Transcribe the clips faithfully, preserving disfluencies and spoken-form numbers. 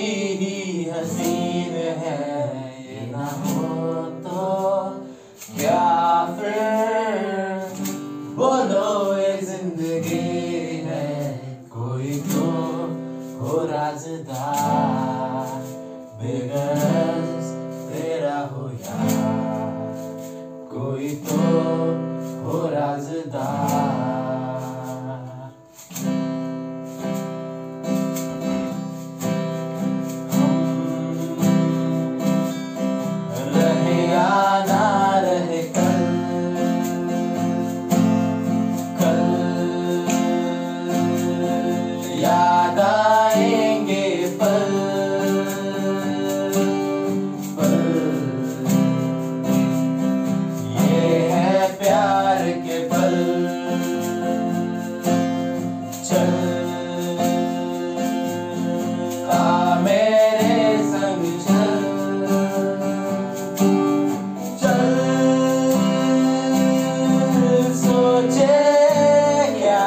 ही हसीन है, ये ना हो तो क्या फिर बोलो ये जिंदगी है। कोई तो हो राज़दार, बेगर्ज तेरा हो यार, कोई तो हो राज़दार। याद आएंगे पल पल, ये है प्यार के पल। चल आ मेरे संग चल, चल सोचे क्या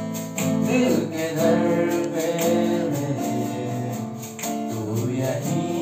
दिल के दर पे मेरे तू यही